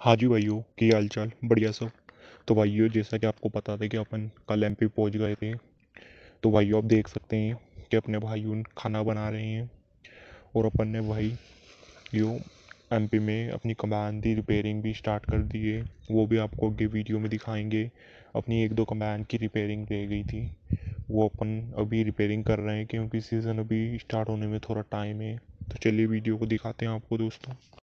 हाँ जी भाइयों, की हाल चाल बढ़िया सब। तो भाइयों, जैसा कि आपको पता था कि अपन कल एमपी पहुंच गए थे। तो भाइयों, आप देख सकते हैं कि अपने भाइयों खाना बना रहे हैं। और अपन ने भाई यो एमपी में अपनी कमान की रिपेयरिंग भी स्टार्ट कर दी है। वो भी आपको आगे वीडियो में दिखाएंगे। अपनी एक दो कमान की रिपेयरिंग रह गई थी, वो अपन अभी रिपेयरिंग कर रहे हैं क्योंकि सीज़न अभी स्टार्ट होने में थोड़ा टाइम है। तो चलिए वीडियो को दिखाते हैं आपको दोस्तों।